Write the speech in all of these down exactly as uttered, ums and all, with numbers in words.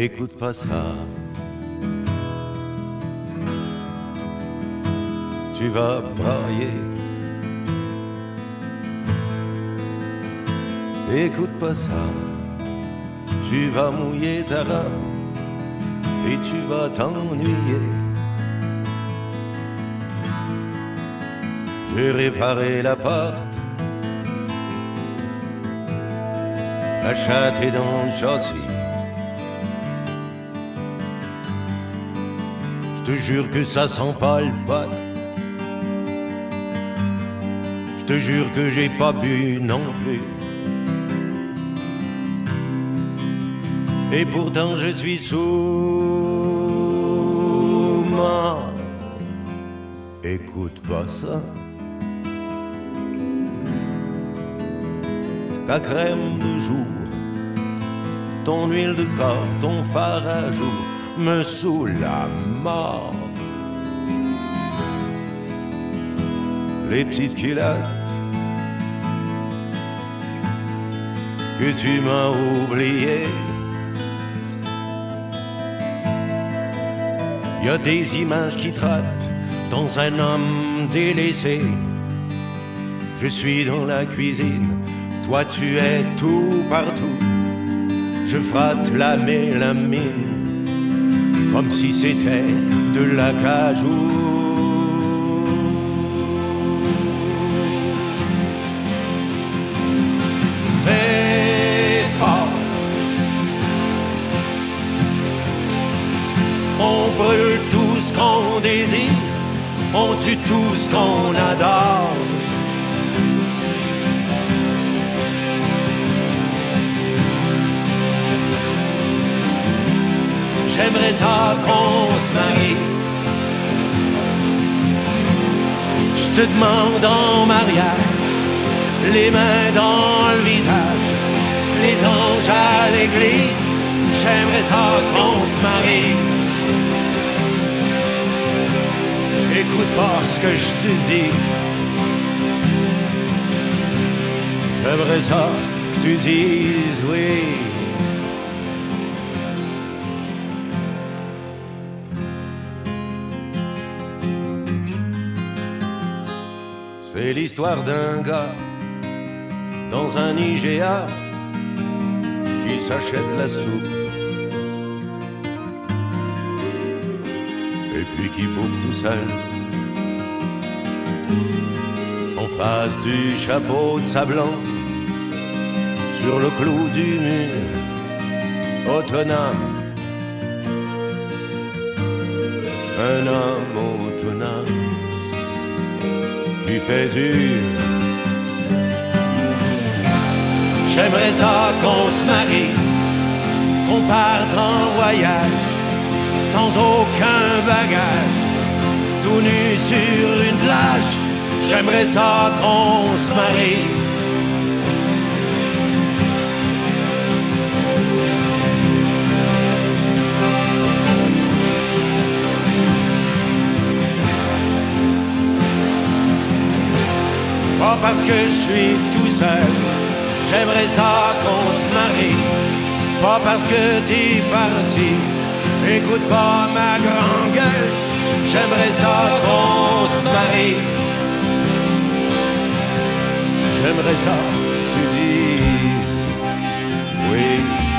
Écoute pas ça. Tu vas brailler. Écoute pas ça. Tu vas mouiller ta robe et tu vas t'ennuyer. J'ai réparé la porte, la chatte est dans le châssis. Je te jure que ça sent pas le pot. Je te jure que j'ai pas bu non plus. Et pourtant je suis sous mort. Écoute pas ça. Ta crème de jour, ton huile de corps, ton fard à jour me saoule la mort. Les petites culottes que tu m'as oubliées. Il y a des images qui trottent dans un homme délaissé. Je suis dans la cuisine, toi tu es tout partout. Je frotte la mélamine comme si c'était de l'acajou. C'est fort. On brûle tout ce qu'on désire, on tue tout ce qu'on adore. J'aimerais ça qu'on se marie. Je te demande en mariage, les mains dans le visage, les anges à l'église. J'aimerais ça qu'on se marie. Écoute pas ce que je te dis. J'aimerais ça que tu dises oui. C'est l'histoire d'un gars dans un I G A qui s'achète la soupe et puis qui bouffe tout seul en face du chapeau de sablon sur le clou du mur autonome. Un homme autonome qui fait dur. J'aimerais ça qu'on se marie, qu'on parte en voyage sans aucun bagage, tout nu sur une plage. J'aimerais ça qu'on se marie. Pas parce que je suis tout seul, j'aimerais ça qu'on se marie. Pas parce que t'es parti, écoute pas ma grande gueule. J'aimerais ça qu'on se marie. J'aimerais ça que tu dises oui.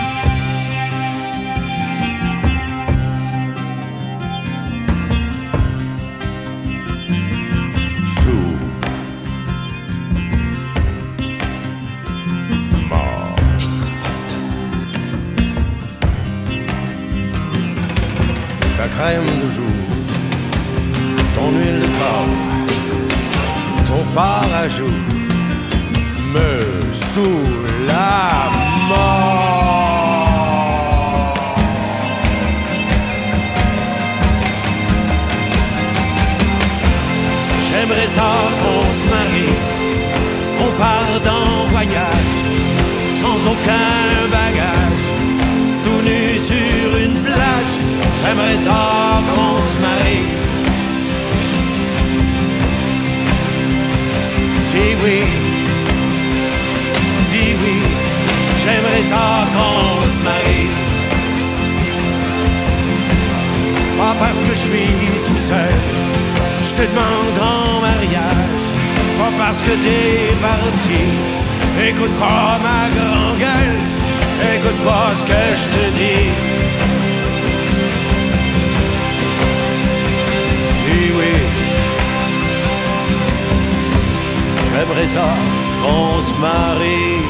Ta crème de jour, ton huile de corps, ton fard à jour me saoule la mort. J'aimerais ça qu'on se marie, qu'on parte en voyage sans aucun bagage, tout nu sur une plage. J'aimerais ça qu'on se marie. Dis oui, dis oui, j'aimerais ça qu'on se marie. parce que t'es parti. Écoute pas ma grande gueule, écoute pas ce que je te dis. Dis oui, j'aimerais ça qu'on se marie.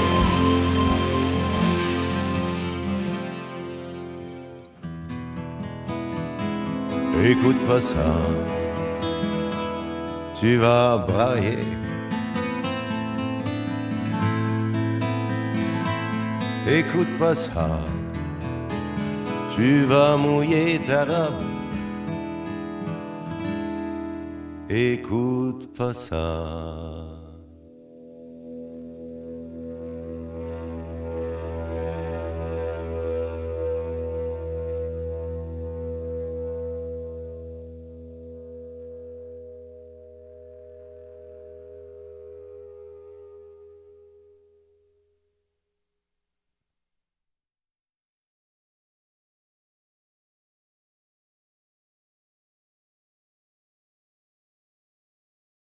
Écoute pas ça, tu vas brailler. Écoute pas ça, tu vas mouiller ta robe. Écoute pas ça.